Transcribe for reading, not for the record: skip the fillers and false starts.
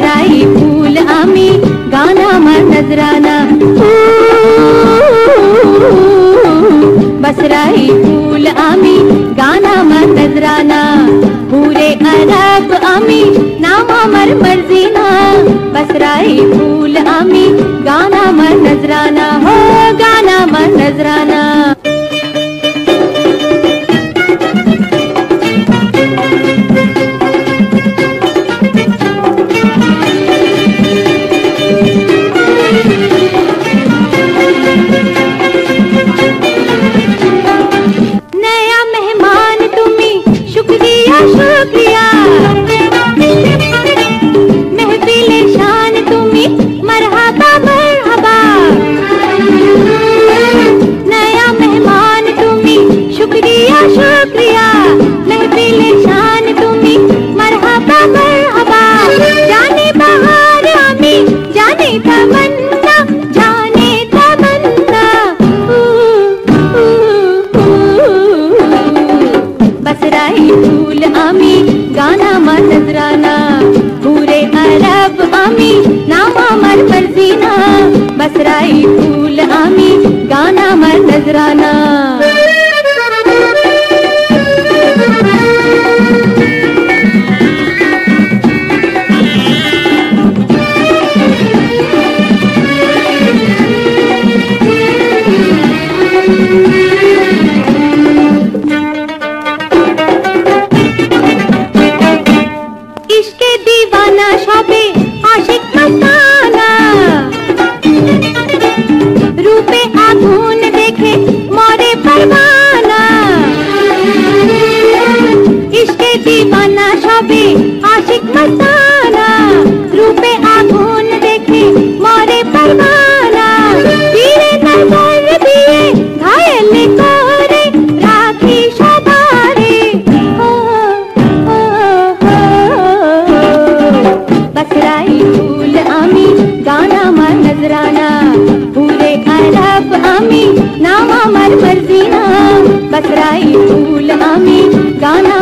बसराई फूल आमी गाना मार नजराना, बसराई फूल आमी गाना मार नजराना, पूरे अरब आमी नामा मर मर्जीना, बसराई फूल आमी गाना मार नजराना, हो गाना मार नजराना। शुक्रिया महफिले शान तुम्ही मरहबा मरहबा, नया मेहमान तुम्ही शुक्रिया शुक्रिया महफिले शान तुम्ही मरहबा मरहबा, जाने बहार आमी जाने तमन्ना जाने तमन्ना, बसराई फूल आमी गाना मार नजराना, पूरे अरब आमी नामा मर मर्जीना, बसराई फूल आमी गाना मार नजराना। इश्के दीवाना शोभे आशिक मस्ताना, रूपे आधून देखे मोरे परवाना, इश्के दीवाना शोभे आशिक मस्ताना, रूपे आधून देखे मोरे परवाना, तीरे नजर दिए घायल कोरे राखी शबारे, बसराई फूल आमी गाना मार नजराना, पूरे अरब आमी नामा मर मर्जीना, बसराई फूल आमी गाना